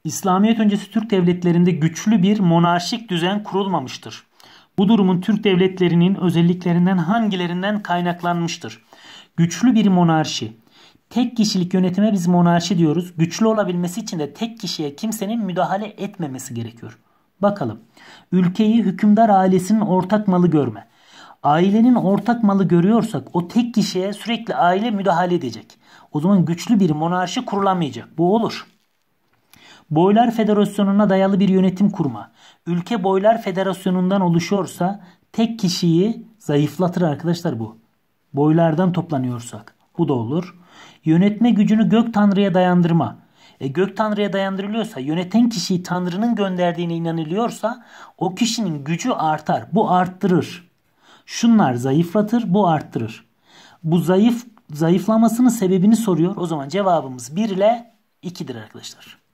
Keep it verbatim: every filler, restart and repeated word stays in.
İslamiyet öncesi Türk devletlerinde güçlü bir monarşik düzen kurulmamıştır. Bu durumun Türk devletlerinin özelliklerinden hangilerinden kaynaklanmıştır? Güçlü bir monarşi. Tek kişilik yönetime biz monarşi diyoruz. Güçlü olabilmesi için de tek kişiye kimsenin müdahale etmemesi gerekiyor. Bakalım. Ülkeyi hükümdar ailesinin ortak malı görme. Ailenin ortak malı görüyorsak o tek kişiye sürekli aile müdahale edecek. O zaman güçlü bir monarşi kurulamayacak. Bu olur. Boylar Federasyonu'na dayalı bir yönetim kurma. Ülke Boylar Federasyonu'ndan oluşuyorsa tek kişiyi zayıflatır arkadaşlar bu. Boylardan toplanıyorsak. Bu da olur. Yönetme gücünü gök tanrıya dayandırma. E, gök tanrıya dayandırılıyorsa, yöneten kişiyi tanrının gönderdiğine inanılıyorsa o kişinin gücü artar. Bu arttırır. Şunlar zayıflatır, bu arttırır. Bu zayıf zayıflamasının sebebini soruyor. O zaman cevabımız bir ile ikidir arkadaşlar.